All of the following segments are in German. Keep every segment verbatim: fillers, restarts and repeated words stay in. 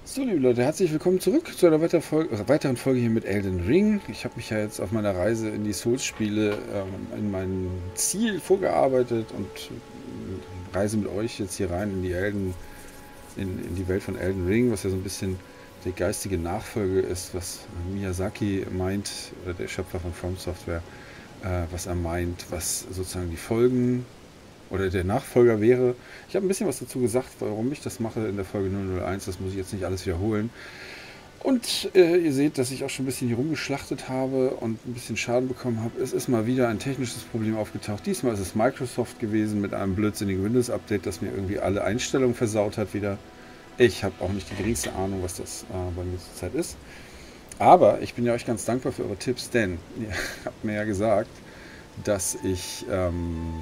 So, liebe Leute, herzlich willkommen zurück zu einer weiter Fol äh, weiteren Folge hier mit Elden Ring. Ich habe mich ja jetzt auf meiner Reise in die Souls-Spiele ähm, in mein Ziel vorgearbeitet und äh, reise mit euch jetzt hier rein in die Elden, in, in die Welt von Elden Ring, was ja so ein bisschen der geistige Nachfolge ist, was Miyazaki meint, oder der Schöpfer von From Software, äh, was er meint, was sozusagen die Folgen oder der Nachfolger wäre. Ich habe ein bisschen was dazu gesagt, warum ich das mache in der Folge null null eins. Das muss ich jetzt nicht alles wiederholen. Und äh, ihr seht, dass ich auch schon ein bisschen hier rumgeschlachtet habe und ein bisschen Schaden bekommen habe. Es ist mal wieder ein technisches Problem aufgetaucht. Diesmal ist es Microsoft gewesen mit einem blödsinnigen Windows-Update, das mir irgendwie alle Einstellungen versaut hat wieder. Ich habe auch nicht die geringste Ahnung, was das äh, bei mir zurzeit ist. Aber ich bin ja euch ganz dankbar für eure Tipps, denn ihr habt mir ja gesagt, dass ich... Ähm,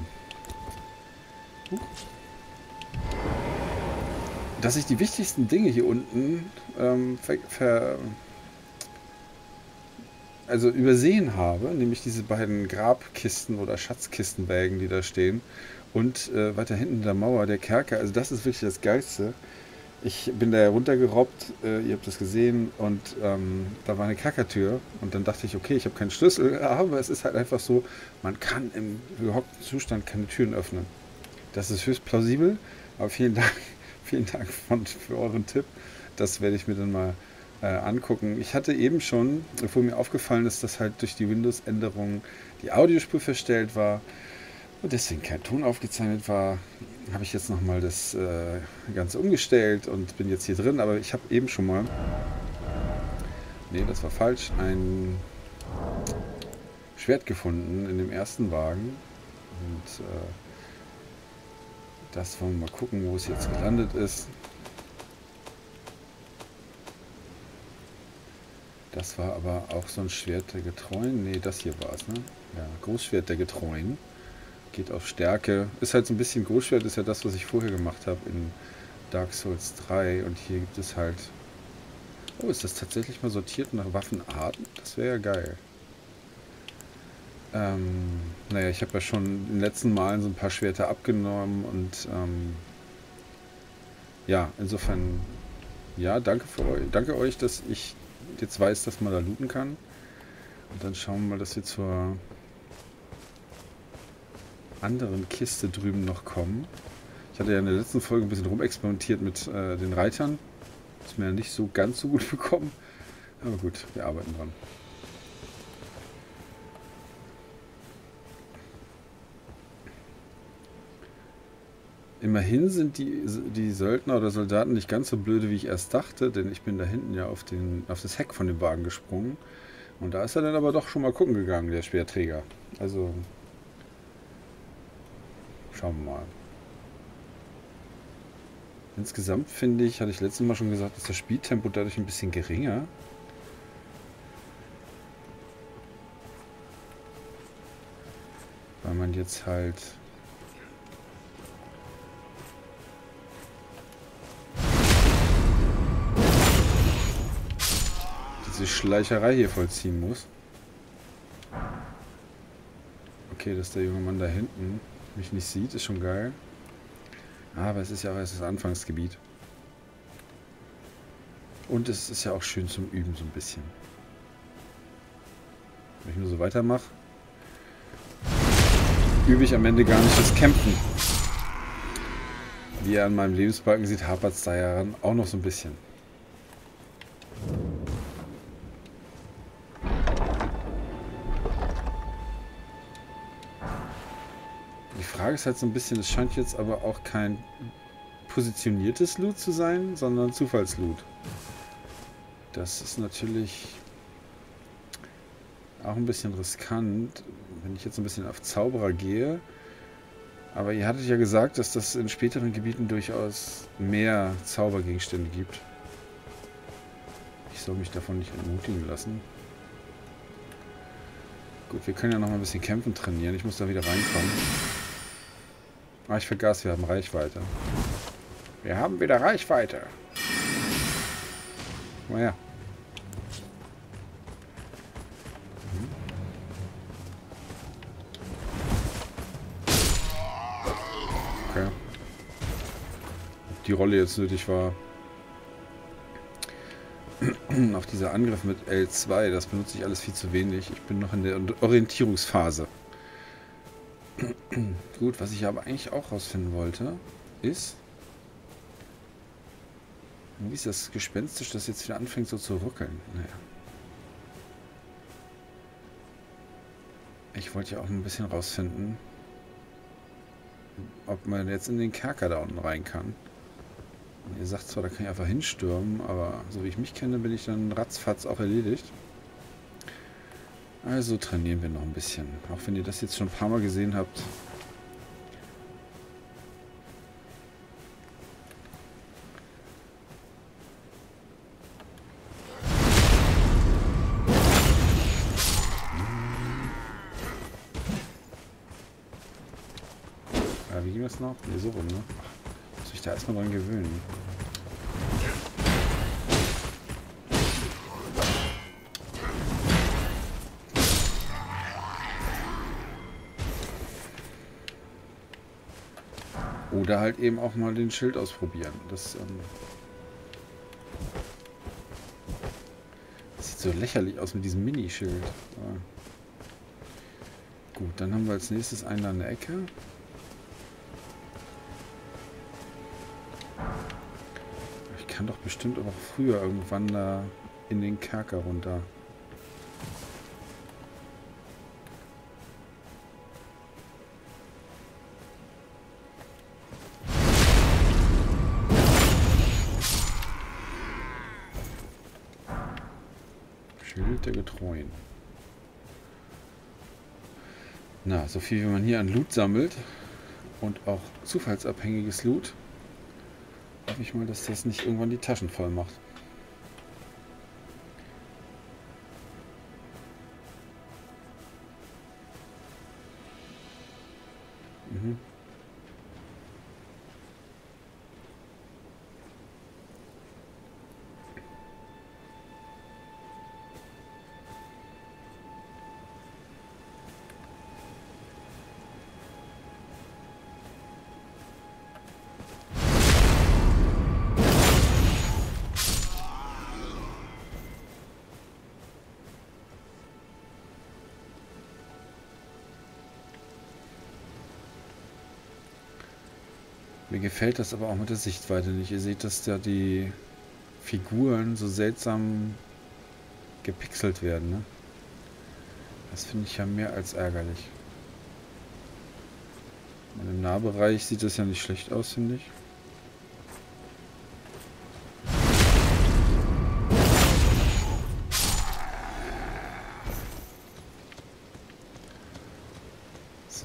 dass ich die wichtigsten Dinge hier unten ähm, ver, ver, also übersehen habe, nämlich diese beiden Grabkisten oder Schatzkistenwägen, die da stehen, und äh, weiter hinten in der Mauer der Kerker. Also das ist wirklich das Geilste. Ich bin da runtergerobbt, äh, ihr habt das gesehen, und ähm, da war eine Kerkertür und dann dachte ich, okay, ich habe keinen Schlüssel, aber es ist halt einfach so, man kann im gehockten Zustand keine Türen öffnen. Das ist höchst plausibel, aber vielen Dank, vielen Dank von, für euren Tipp. Das werde ich mir dann mal äh, angucken. Ich hatte eben schon, bevor mir aufgefallen ist, dass halt durch die Windows-Änderungen die Audiospur verstellt war und deswegen kein Ton aufgezeichnet war, habe ich jetzt nochmal das äh, Ganze umgestellt und bin jetzt hier drin. Aber ich habe eben schon mal, nee, das war falsch, ein Schwert gefunden in dem ersten Wagen. Und äh, das wollen wir mal gucken, wo es jetzt gelandet ist. Das war aber auch so ein Schwert der Getreuen. Ne, das hier war es, ne? Ja, Großschwert der Getreuen. Geht auf Stärke. Ist halt so ein bisschen, Großschwert ist ja das, was ich vorher gemacht habe in Dark Souls drei. Und hier gibt es halt... Oh, ist das tatsächlich mal sortiert nach Waffenarten? Das wäre ja geil. Ähm, naja, ich habe ja schon in den letzten Malen so ein paar Schwerter abgenommen und ähm, ja, insofern, ja, danke für euch, danke euch, dass ich jetzt weiß, dass man da looten kann. Und dann schauen wir mal, dass wir zur anderen Kiste drüben noch kommen. Ich hatte ja in der letzten Folge ein bisschen rumexperimentiert mit äh, den Reitern. Ist mir ja nicht so ganz so gut bekommen. Aber gut, wir arbeiten dran. Immerhin sind die, die Söldner oder Soldaten nicht ganz so blöde, wie ich erst dachte, denn ich bin da hinten ja auf, den, auf das Heck von dem Wagen gesprungen. Und da ist er dann aber doch schon mal gucken gegangen, der Speerträger. Also, schauen wir mal. Insgesamt finde ich, hatte ich letztes Mal schon gesagt, ist das Spieltempo dadurch ein bisschen geringer. Weil man jetzt halt... diese Schleicherei hier vollziehen muss. Okay, dass der junge Mann da hinten mich nicht sieht, ist schon geil. Aber es ist ja auch erst das Anfangsgebiet. Und es ist ja auch schön zum Üben so ein bisschen. Wenn ich nur so weitermache, übe ich am Ende gar nicht das Kämpfen. Wie ihr an meinem Lebensbalken sieht, hapert es da ja auch noch so ein bisschen. Die Frage ist halt so ein bisschen, es scheint jetzt aber auch kein positioniertes Loot zu sein, sondern Zufallsloot. Das ist natürlich auch ein bisschen riskant, wenn ich jetzt ein bisschen auf Zauberer gehe. Aber ihr hattet ja gesagt, dass das in späteren Gebieten durchaus mehr Zaubergegenstände gibt. Ich soll mich davon nicht entmutigen lassen. Gut, wir können ja noch mal ein bisschen kämpfen trainieren. Ich muss da wieder reinkommen. Ah, ich vergaß, wir haben Reichweite. Wir haben wieder Reichweite. Naja. Okay. Ob die Rolle jetzt nötig war, Auch dieser Angriff mit L zwei, das benutze ich alles viel zu wenig. Ich bin noch in der Orientierungsphase. Gut, was ich aber eigentlich auch rausfinden wollte, ist, wie ist das gespenstisch, das jetzt wieder anfängt so zu ruckeln. Naja. Ich wollte ja auch ein bisschen rausfinden, ob man jetzt in den Kerker da unten rein kann. Und ihr sagt zwar, da kann ich einfach hinstürmen, aber so wie ich mich kenne, bin ich dann ratzfatz auch erledigt. Also trainieren wir noch ein bisschen. Auch wenn ihr das jetzt schon ein paar Mal gesehen habt. Ja, wie ging das noch? Ne, so rum, ne? Muss ich da erstmal dran gewöhnen. Oder halt eben auch mal den Schild ausprobieren. Das, ähm, das sieht so lächerlich aus mit diesem Minischild. Ja. Gut, dann haben wir als nächstes einen an der Ecke. Ich kann doch bestimmt auch früher irgendwann da in den Kerker runter. Schild der Getreuen. Na, so viel wie man hier an Loot sammelt und auch zufallsabhängiges Loot, hoffe ich mal, dass das nicht irgendwann die Taschen voll macht. Mhm. Mir gefällt das aber auch mit der Sichtweite nicht. Ihr seht, dass da die Figuren so seltsam gepixelt werden, ne? Das finde ich ja mehr als ärgerlich. Und im Nahbereich sieht das ja nicht schlecht aus, finde ich. So.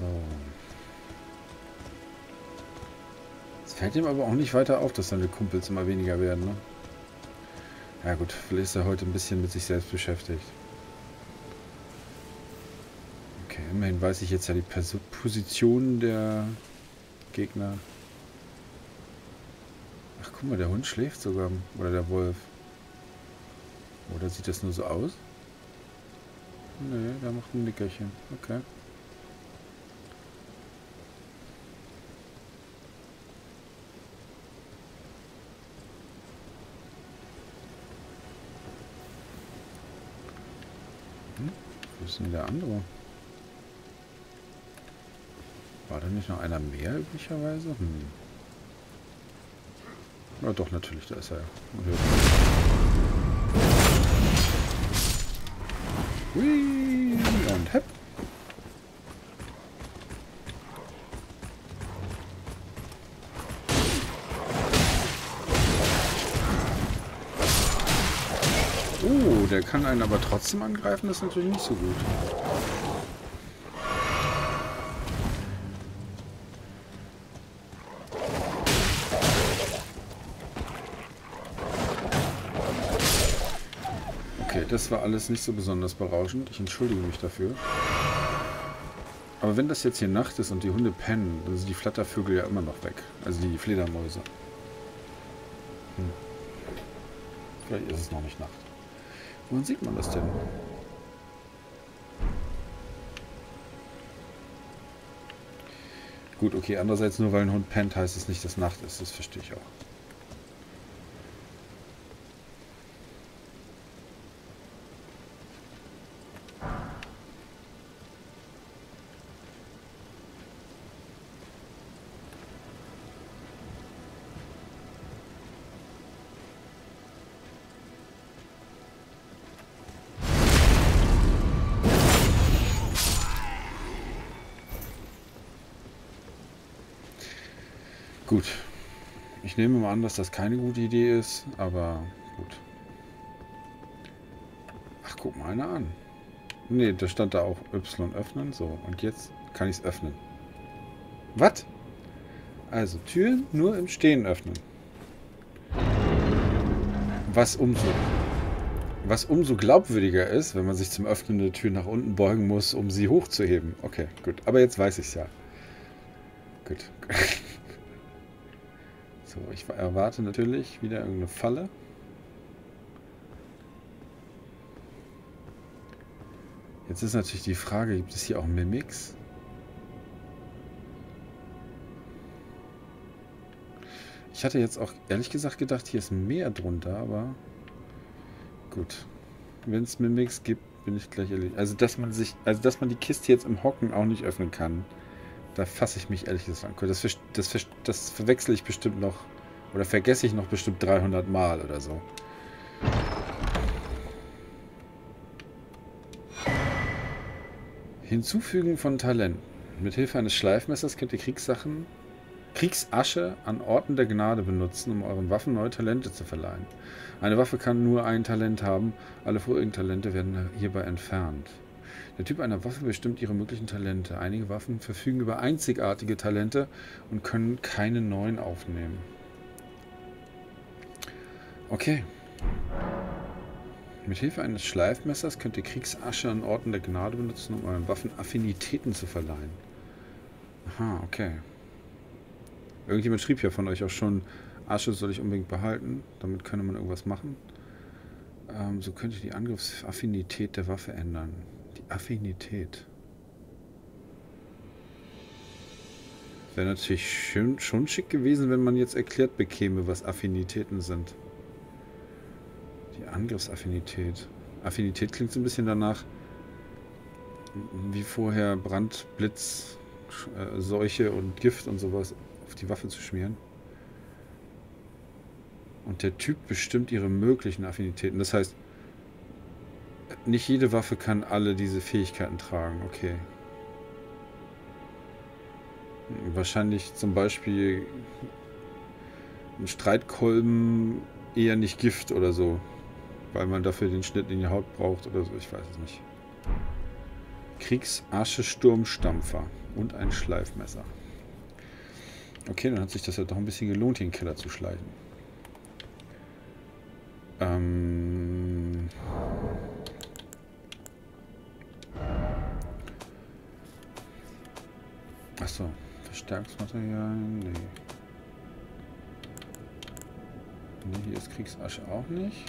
Es fällt ihm aber auch nicht weiter auf, dass seine Kumpels immer weniger werden, ne? Ja gut, vielleicht ist er heute ein bisschen mit sich selbst beschäftigt. Okay, immerhin weiß ich jetzt ja die Pers- Position der Gegner. Ach guck mal, der Hund schläft sogar. Oder der Wolf. Oder sieht das nur so aus? Nee, der macht ein Nickerchen. Okay. Hm? Wo ist denn der andere? War da nicht noch einer mehr üblicherweise? Hm. Ja doch, natürlich, da ist er. Hui, und hepp. Oh, der kann einen aber trotzdem angreifen, das ist natürlich nicht so gut. Okay, das war alles nicht so besonders berauschend. Ich entschuldige mich dafür. Aber wenn das jetzt hier Nacht ist und die Hunde pennen, dann sind die Flattervögel ja immer noch weg. Also die Fledermäuse. Hm. Vielleicht ist es noch nicht Nacht. Woran sieht man das denn? Gut, okay, andererseits nur weil ein Hund pennt, heißt es nicht, dass Nacht ist. Das verstehe ich auch. Gut. Ich nehme mal an, dass das keine gute Idee ist, aber gut. Ach, guck mal einer an. Ne, da stand da auch Y öffnen. So, und jetzt kann ich es öffnen. Was? Also, Türen nur im Stehen öffnen. Was umso, was umso glaubwürdiger ist, wenn man sich zum Öffnen der Tür nach unten beugen muss, um sie hochzuheben. Okay, gut. Aber jetzt weiß ich es ja. Gut. So, ich erwarte natürlich wieder irgendeine Falle. Jetzt ist natürlich die Frage, gibt es hier auch Mimics? Ich hatte jetzt auch ehrlich gesagt gedacht, hier ist mehr drunter, aber gut. Wenn es Mimics gibt, bin ich gleich ehrlich. Also dass man sich, also dass man die Kiste jetzt im Hocken auch nicht öffnen kann, da fasse ich mich ehrlich gesagt an. Das, das, das verwechsel ich bestimmt noch, oder vergesse ich noch bestimmt dreihundert Mal oder so. Hinzufügen von Talenten. Mithilfe eines Schleifmessers könnt ihr Kriegssachen, Kriegsasche an Orten der Gnade benutzen, um euren Waffen neue Talente zu verleihen. Eine Waffe kann nur ein Talent haben, alle vorigen Talente werden hierbei entfernt. Der Typ einer Waffe bestimmt ihre möglichen Talente. Einige Waffen verfügen über einzigartige Talente und können keine neuen aufnehmen. Okay. Mit Hilfe eines Schleifmessers könnt ihr Kriegsasche an Orten der Gnade benutzen, um euren Waffen Affinitäten zu verleihen. Aha, okay. Irgendjemand schrieb ja von euch auch schon, Asche soll ich unbedingt behalten. Damit könne man irgendwas machen. Ähm, so könnt ihr die Angriffsaffinität der Waffe ändern. Die Affinität. Wäre natürlich schön, schon schick gewesen, wenn man jetzt erklärt bekäme, was Affinitäten sind. Die Angriffsaffinität. Affinität klingt so ein bisschen danach, wie vorher Brand, Blitz, äh, Seuche und Gift und sowas auf die Waffe zu schmieren. Und der Typ bestimmt ihre möglichen Affinitäten. Das heißt, nicht jede Waffe kann alle diese Fähigkeiten tragen. Okay. Wahrscheinlich zum Beispiel ein Streitkolben eher nicht Gift oder so. Weil man dafür den Schnitt in die Haut braucht oder so. Ich weiß es nicht. Kriegsasche Sturmstampfer und ein Schleifmesser. Okay, dann hat sich das ja doch ein bisschen gelohnt, hier in den Keller zu schleichen. Ähm... Achso, Verstärkungsmaterial, nee. Nee, hier ist Kriegsasche auch nicht.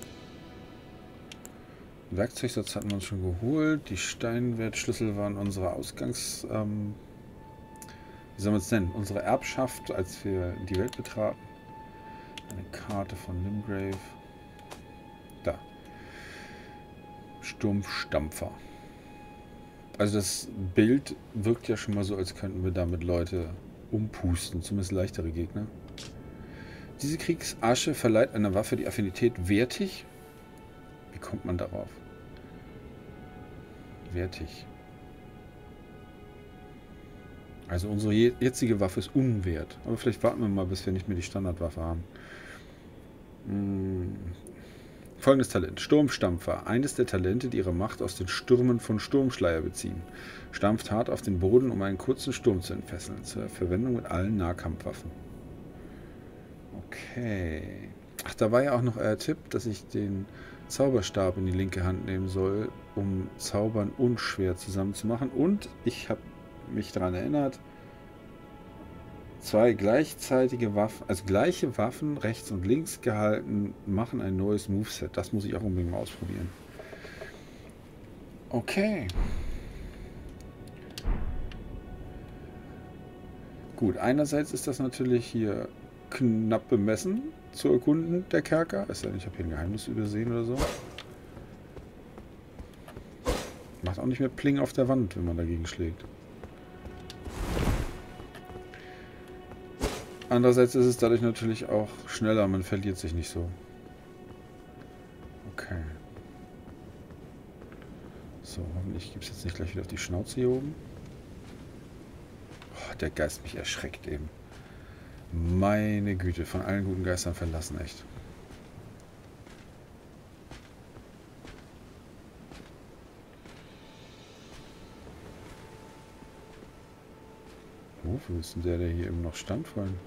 Werkzeugsatz hatten wir uns schon geholt. Die Steinwertschlüssel waren unsere Ausgangs... Ähm, wie soll man es nennen? Unsere Erbschaft, als wir die Welt betraten. Eine Karte von Limgrave. Da. Sturmstampfer. Also das Bild wirkt ja schon mal so, als könnten wir damit Leute umpusten. Zumindest leichtere Gegner. Diese Kriegsasche verleiht einer Waffe die Affinität wertig. Wie kommt man darauf? Wertig. Also unsere jetzige Waffe ist unwert. Aber vielleicht warten wir mal, bis wir nicht mehr die Standardwaffe haben. Hm. Folgendes Talent. Sturmstampfer. Eines der Talente, die ihre Macht aus den Stürmen von Sturmschleier beziehen. Stampft hart auf den Boden, um einen kurzen Sturm zu entfesseln. Zur Verwendung mit allen Nahkampfwaffen. Okay. Ach, da war ja auch noch euer Tipp, dass ich den Zauberstab in die linke Hand nehmen soll, um Zaubern und Schwert zusammen zu machen. Und ich habe mich daran erinnert, zwei gleichzeitige Waffen, also gleiche Waffen rechts und links gehalten, machen ein neues Moveset. Das muss ich auch unbedingt mal ausprobieren. Okay. Gut, einerseits ist das natürlich hier knapp bemessen zu erkunden, der Kerker. Es sei denn, ich habe hier ein Geheimnis übersehen oder so. Macht auch nicht mehr Pling auf der Wand, wenn man dagegen schlägt. Andererseits ist es dadurch natürlich auch schneller, man verliert sich nicht so. Okay. So, hoffentlich gibt es jetzt nicht gleich wieder auf die Schnauze hier oben. Oh, der Geist mich erschreckt eben. Meine Güte, von allen guten Geistern verlassen, echt. Wofür ist denn der, der hier eben noch stand vorhin?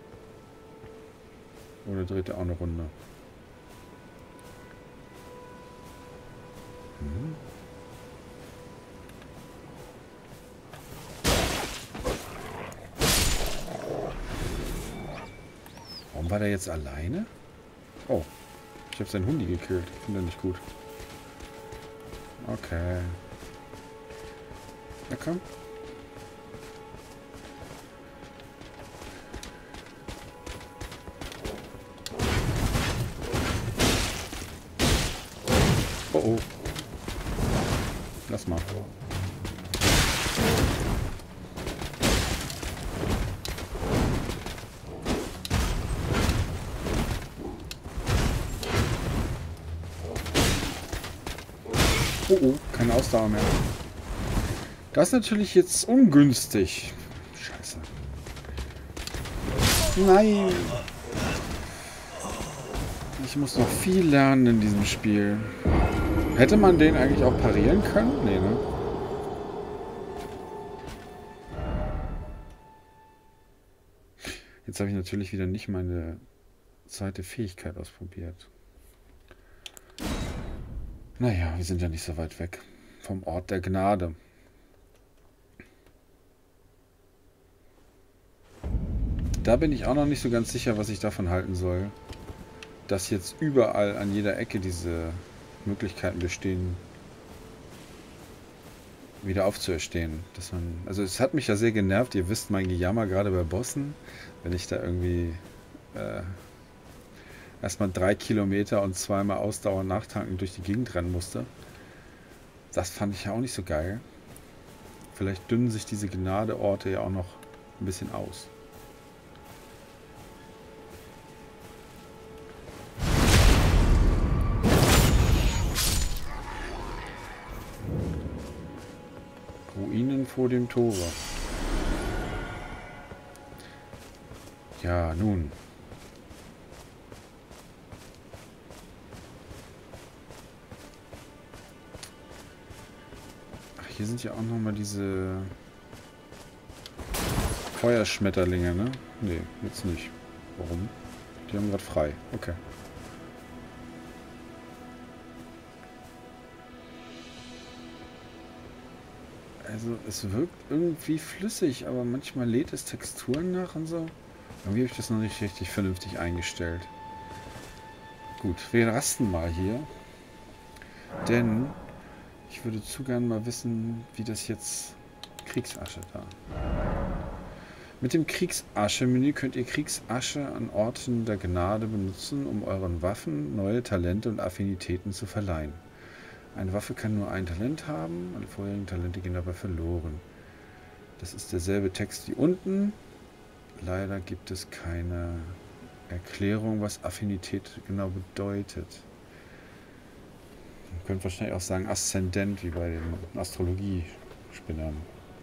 Oder dreht er auch eine Runde? Hm. Warum war der jetzt alleine? Oh, ich habe seinen Hundi gekillt. Ich finde nicht gut. Okay. Na komm. Oh oh. Lass mal. Oh oh, keine Ausdauer mehr. Das ist natürlich jetzt ungünstig. Scheiße. Nein. Ich muss noch viel lernen in diesem Spiel. Hätte man den eigentlich auch parieren können? Nee, ne? Jetzt habe ich natürlich wieder nicht meine zweite Fähigkeit ausprobiert. Naja, wir sind ja nicht so weit weg vom Ort der Gnade. Da bin ich auch noch nicht so ganz sicher, was ich davon halten soll. Dass jetzt überall an jeder Ecke diese Möglichkeiten bestehen, wieder aufzuerstehen. Dass man, also es hat mich ja sehr genervt, ihr wisst mein Gejammer gerade bei Bossen, wenn ich da irgendwie äh, erstmal drei Kilometer und zweimal Ausdauer nachtanken durch die Gegend rennen musste. Das fand ich ja auch nicht so geil. Vielleicht dünnen sich diese Gnadeorte ja auch noch ein bisschen aus. Ruinen vor dem Tore. Ja, nun. Ach, hier sind ja auch nochmal diese Feuerschmetterlinge, ne? Nee, jetzt nicht. Warum? Die haben gerade frei. Okay. Also es wirkt irgendwie flüssig, aber manchmal lädt es Texturen nach und so. Irgendwie habe ich das noch nicht richtig vernünftig eingestellt. Gut, wir rasten mal hier. Denn ich würde zu gern mal wissen, wie das jetzt... Kriegsasche da. Mit dem Kriegsasche-Menü könnt ihr Kriegsasche an Orten der Gnade benutzen, um euren Waffen neue Talente und Affinitäten zu verleihen. Eine Waffe kann nur ein Talent haben, alle vorherigen Talente gehen dabei verloren. Das ist derselbe Text wie unten. Leider gibt es keine Erklärung, was Affinität genau bedeutet. Man könnte wahrscheinlich auch sagen Aszendent, wie bei den Astrologie-Spinnern.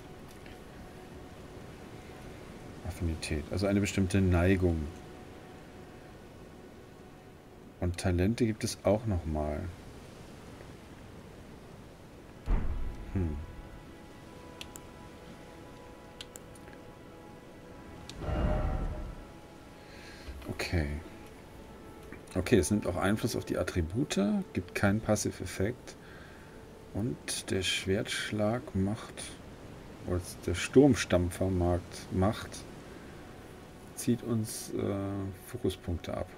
Affinität, also eine bestimmte Neigung. Und Talente gibt es auch nochmal. Hm. Okay. Okay, es nimmt auch Einfluss auf die Attribute, gibt keinen Passive-Effekt. Und der Schwertschlag macht, oder der Sturmstampfer macht, macht zieht uns äh, Fokuspunkte ab.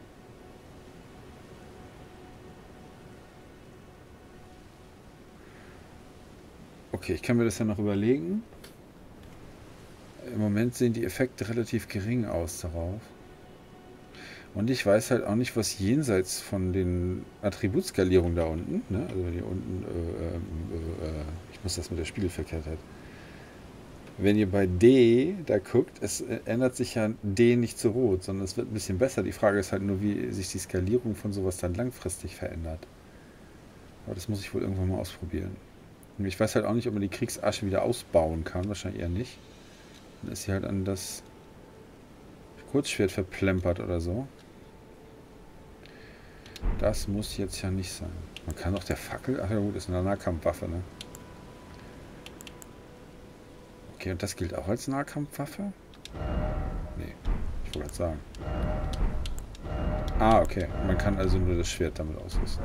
Okay, ich kann mir das ja noch überlegen. Im Moment sehen die Effekte relativ gering aus darauf. Und ich weiß halt auch nicht, was jenseits von den Attributskalierungen da unten, ne? Also hier unten, äh, äh, äh, ich muss das mit der Spiegelverkehrtheit. Wenn ihr bei D da guckt, es ändert sich ja D nicht zu rot, sondern es wird ein bisschen besser. Die Frage ist halt nur, wie sich die Skalierung von sowas dann langfristig verändert. Aber das muss ich wohl irgendwann mal ausprobieren. Und ich weiß halt auch nicht, ob man die Kriegsasche wieder ausbauen kann. Wahrscheinlich eher nicht. Dann ist sie halt an das Kurzschwert verplempert oder so. Das muss jetzt ja nicht sein. Man kann doch der Fackel... Ach ja gut, ist eine Nahkampfwaffe, ne? Okay, und das gilt auch als Nahkampfwaffe? Nee, ich wollte gerade sagen. Ah, okay. Man kann also nur das Schwert damit ausrüsten.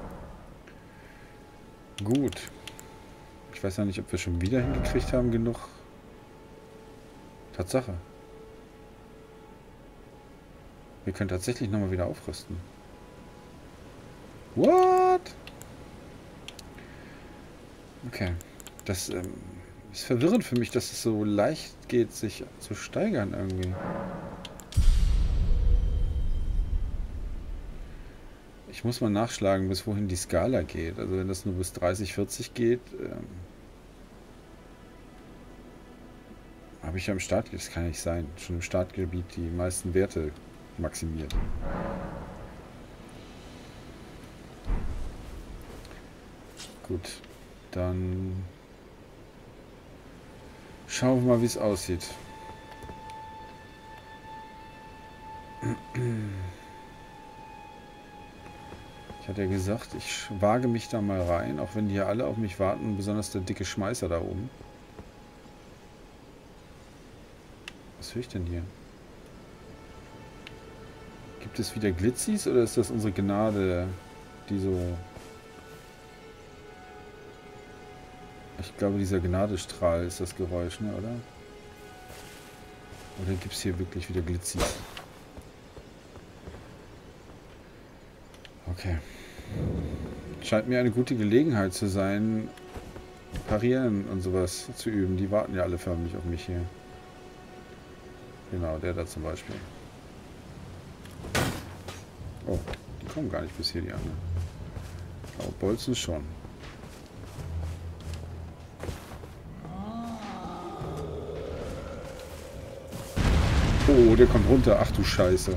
Gut. Ich weiß ja nicht, ob wir schon wieder hingekriegt haben, genug... Tatsache. Wir können tatsächlich nochmal wieder aufrüsten. What? Okay. Das ähm, ist verwirrend für mich, dass es so leicht geht, sich zu steigern irgendwie. Ich muss mal nachschlagen, bis wohin die Skala geht. Also wenn das nur bis dreißig, vierzig geht, ähm, habe ich ja im Startgebiet, das kann ja nicht sein, schon im Startgebiet die meisten Werte maximiert. Gut, dann schauen wir mal, wie es aussieht. Ich hatte ja gesagt, ich wage mich da mal rein, auch wenn die ja alle auf mich warten, besonders der dicke Schmeißer da oben. Was höre ich denn hier? Gibt es wieder Glitzis oder ist das unsere Gnade, die so... Ich glaube, dieser Gnadestrahl ist das Geräusch, ne, oder? Oder gibt es hier wirklich wieder Glitzis? Okay. Scheint mir eine gute Gelegenheit zu sein, Parieren und sowas zu üben. Die warten ja alle förmlich auf mich hier. Genau, der da zum Beispiel. Oh, die kommen gar nicht bis hier, die anderen. Aber Bolzen schon. Oh, der kommt runter. Ach du Scheiße.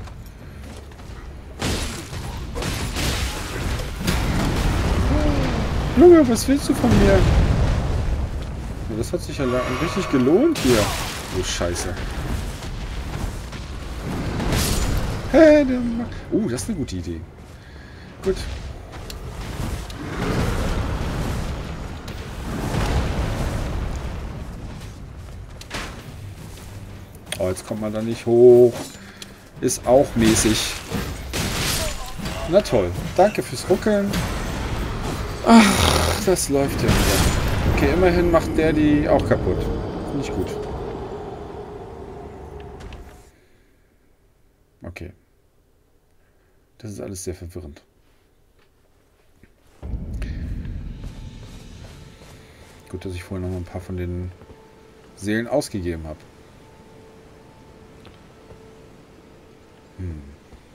Junge, was willst du von mir? Das hat sich ja richtig gelohnt hier. Oh, Scheiße. Hä, der macht... Oh, das ist eine gute Idee. Gut. Oh, jetzt kommt man da nicht hoch. Ist auch mäßig. Na toll. Danke fürs Ruckeln. Ach, das läuft ja wieder. Okay, immerhin macht der die auch kaputt. Nicht gut. Okay. Das ist alles sehr verwirrend. Gut, dass ich vorhin noch mal ein paar von den Seelen ausgegeben habe. Hm.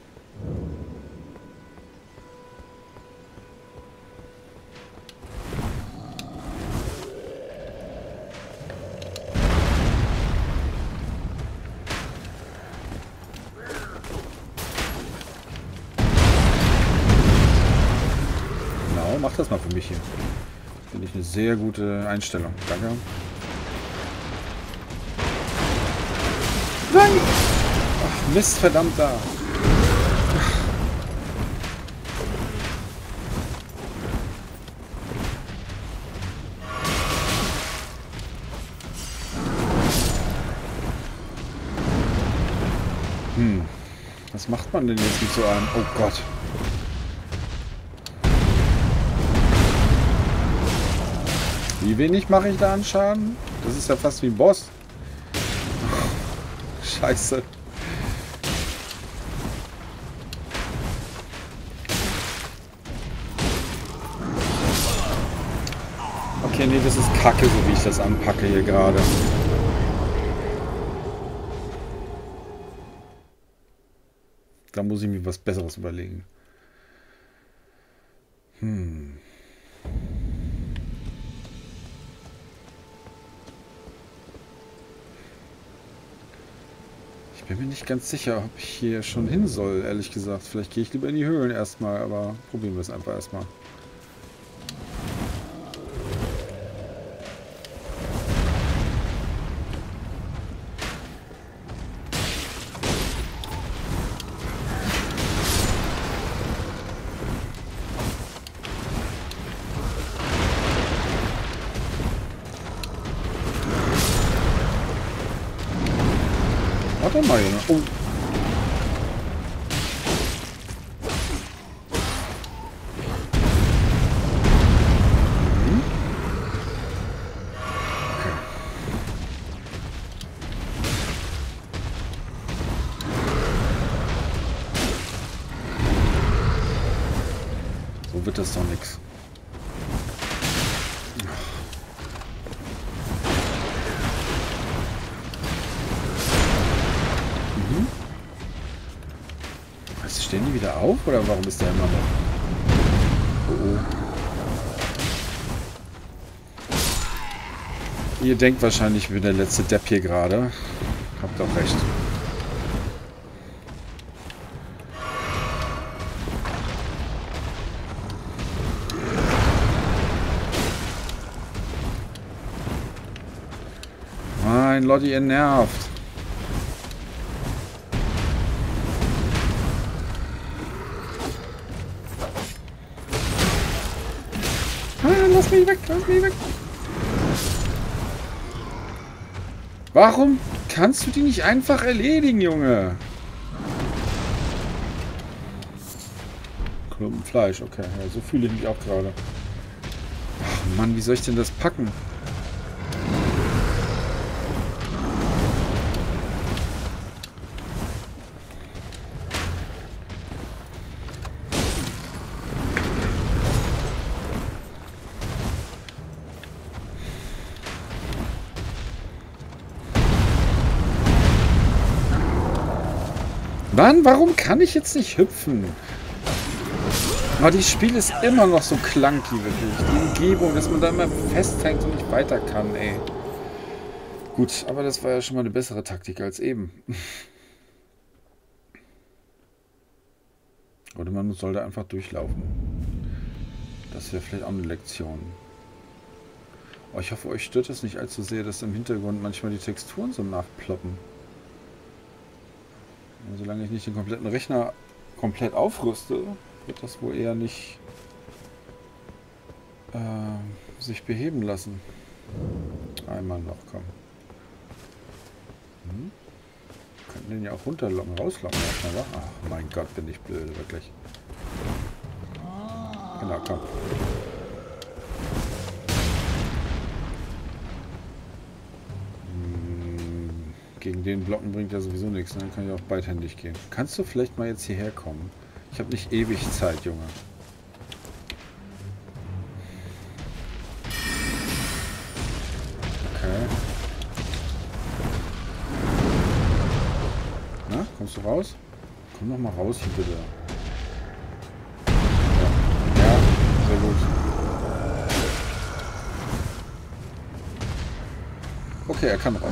Genau, mach das mal für mich hier. Finde ich eine sehr gute Einstellung. Danke. Nein! Ach, Mist, verdammt da. Hm. Was macht man denn jetzt mit so einem? Oh Gott. Wie wenig mache ich da an Schaden? Das ist ja fast wie ein Boss. Scheiße. Okay, nee, das ist Kacke, so wie ich das anpacke hier gerade. Da muss ich mir was Besseres überlegen. Hm. Ich bin mir nicht ganz sicher, ob ich hier schon hin soll, ehrlich gesagt. Vielleicht gehe ich lieber in die Höhlen erstmal, aber probieren wir es einfach erstmal. Oh, Mario. Oh. Wird das doch nichts. Mhm. Also stehen die wieder auf oder warum ist der immer noch? Oh oh. Ihr denkt wahrscheinlich, ich bin der letzte Depp hier gerade. Habt doch recht. Mein Lotti, ihr nervt. Ah, lass mich weg, lass mich weg. Warum kannst du die nicht einfach erledigen, Junge? Klumpen Fleisch, okay. Ja, so fühle ich mich auch gerade. Ach Mann, wie soll ich denn das packen? Mann, warum kann ich jetzt nicht hüpfen? Aber dieses Spiel ist immer noch so clunky, wirklich. Die Umgebung, dass man da immer festhängt und nicht weiter kann, ey. Gut, aber das war ja schon mal eine bessere Taktik als eben. Oder man sollte einfach durchlaufen. Das wäre vielleicht auch eine Lektion. Oh, ich hoffe, euch stört es nicht allzu sehr, dass im Hintergrund manchmal die Texturen so nachploppen. Solange ich nicht den kompletten Rechner komplett aufrüste, wird das wohl eher nicht äh, sich beheben lassen. Einmal noch, komm. Hm? Wir könnten den ja auch runterlocken, rauslocken erstmal, wa? Ach mein Gott, bin ich blöd, wirklich. Genau, komm. Gegen den Blocken bringt ja sowieso nichts, ne? Dann kann ich auch beidhändig gehen. Kannst du vielleicht mal jetzt hierher kommen? Ich habe nicht ewig Zeit, Junge. Okay. Na, kommst du raus? Komm noch mal raus hier bitte. Ja, ja, sehr gut. Okay, er kann raus.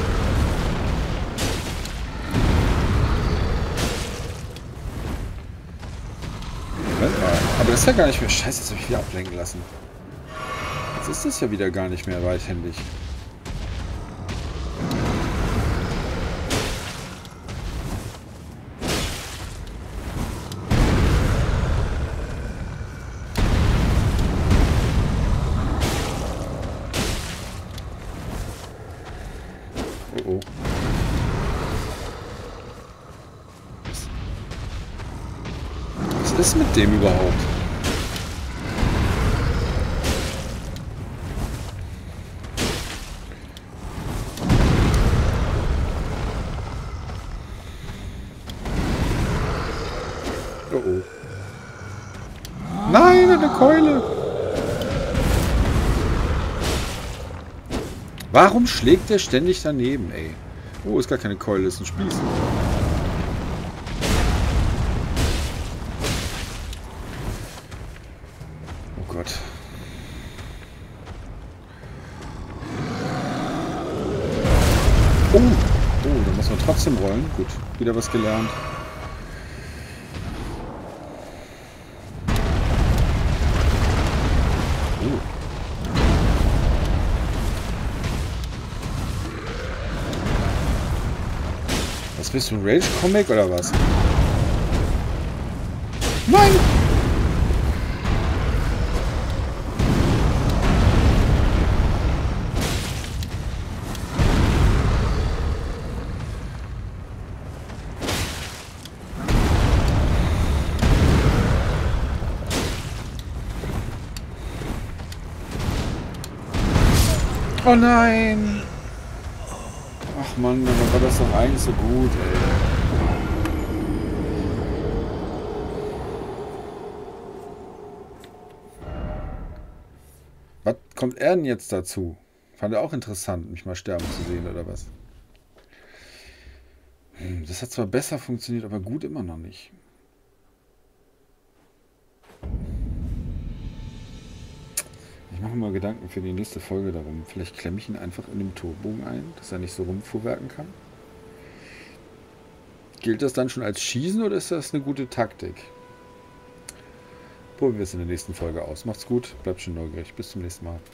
Aber das ist ja gar nicht mehr... Scheiße, jetzt habe ich wieder ablenken lassen. Jetzt ist das ja wieder gar nicht mehr weithändig. Oh oh. Was, was ist mit dem überhaupt? Oh oh. Nein, eine Keule! Warum schlägt der ständig daneben, ey? Oh, ist gar keine Keule, ist ein Spieß. Oh Gott. Oh! Oh, da muss man trotzdem rollen. Gut, wieder was gelernt. Was bist du, Rage-Comic oder was? Nein! Oh nein! Ach Mann, aber war das doch eigentlich so gut, ey. Was kommt er denn jetzt dazu? Fand er auch interessant, mich mal sterben zu sehen, oder was? Hm, das hat zwar besser funktioniert, aber gut immer noch nicht. Ich mache mir mal Gedanken für die nächste Folge darum. Vielleicht klemme ich ihn einfach in dem Torbogen ein, dass er nicht so rumfuhrwerken kann. Gilt das dann schon als Schießen oder ist das eine gute Taktik? Probieren wir es in der nächsten Folge aus. Macht's gut, bleibt schön neugierig. Bis zum nächsten Mal.